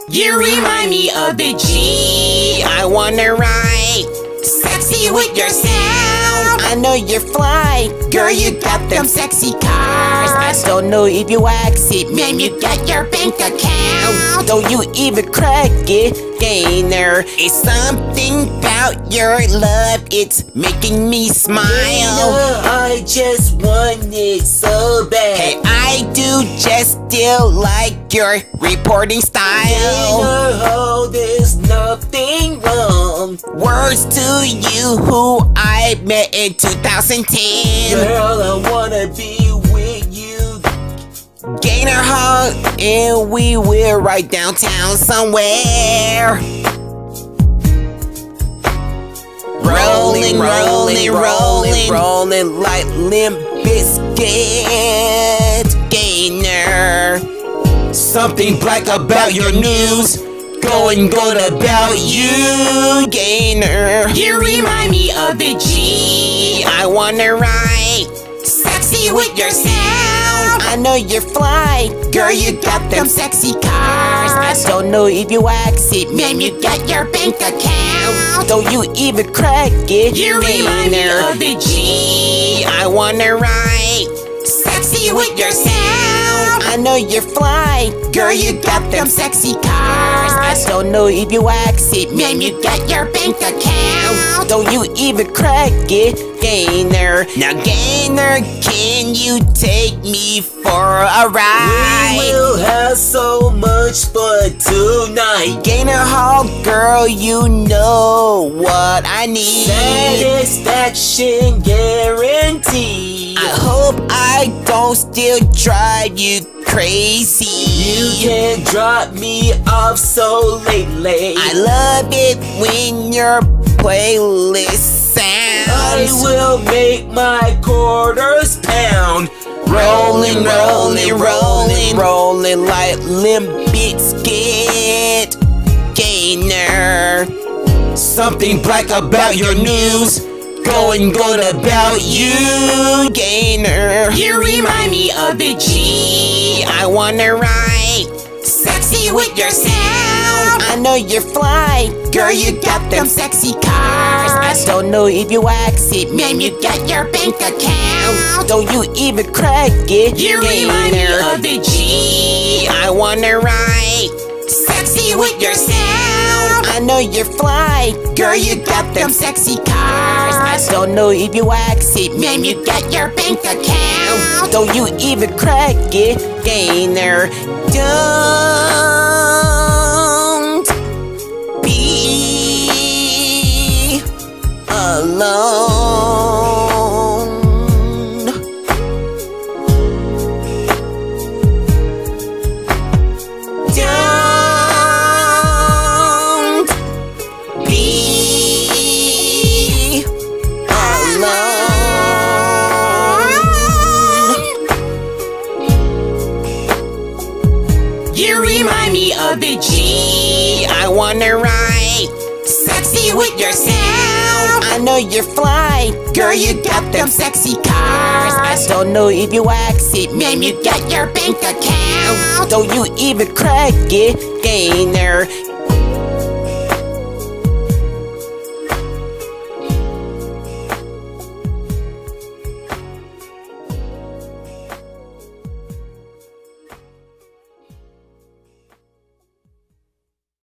You remind me of the G. I wanna ride sexy with your sound. I know you're fly, girl, you got them sexy cars. I don't know if you ask it, man, you got your bank account. Don't you even crack it, Gaynor. It's something about your love, it's making me smile. I just want it so bad. Hey, I do just still like your reporting style. Gaynor Hall, there's nothing wrong. Words to you who I met in 2010. Girl, I wanna be with you. Gaynor Hall, and we will right downtown somewhere. Rolling, rolling, rolling, rolling like Limp Bizkit. Gaynor, something black about your news. Going good about you, Gaynor. You remind me of the G. I wanna ride sexy with your sound. I know you're fly, girl, you got them sexy cars. I don't know if you ask it, man, you got your bank account. Don't you even crack it, you remind me of the G. I wanna ride sexy with your sound. I know you're fly, girl, you got them sexy cars. I don't know if you ask it, man, you got your bank account. Don't you even crack it, Gaynor. Now, Gaynor, can you take me for a ride? We will have so much fun tonight. Gaynor Hall, girl, you know what I need. Satisfaction guaranteed. I hope I don't still drive you crazy. You can't drop me off so lately. I love it when your playlist sounds. I will make my quarters pound. Rolling, rolling, rolling, rolling like Limp Bizkit. Gaynor, something black about your news. Going good about you, Gaynor. You remind me of the G. I wanna ride sexy with your sound. I know you're fly, girl, you got them sexy cars. I don't know if you ask it, man, you got your bank account. Don't you even crack it, you remind me of the G. I wanna ride sexy with your sound. I know you're fly, girl, you got them sexy cars. I don't know if you ask it, man, you got your bank account. Don't you even crack it, Gaynor. Don't be alone. Don't be alone. You remind me of the G. I wanna ride sexy with your sound. I know you're fly, girl, you got them sexy cars. I don't know if you ask it, man, you got your bank account. Don't you even crack it, Gaynor.